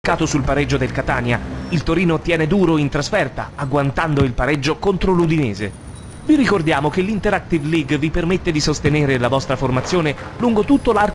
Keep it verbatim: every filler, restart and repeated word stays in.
sul pareggio del Catania. Il Torino tiene duro in trasferta, agguantando il pareggio contro l'Udinese. Vi ricordiamo che l'Interactive League vi permette di sostenere la vostra formazione lungo tutto l'arco